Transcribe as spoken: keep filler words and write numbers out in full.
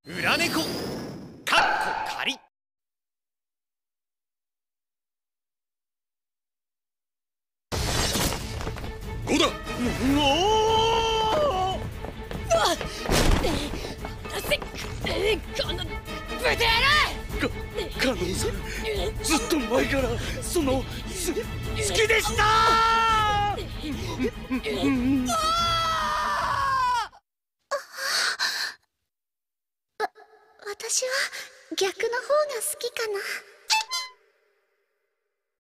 裏猫かっこ仮。 ごだ。 おお。 せこのブテ野かカノンさん、ずっと前からそのす好きでしたー。 私は逆の方が好きかな。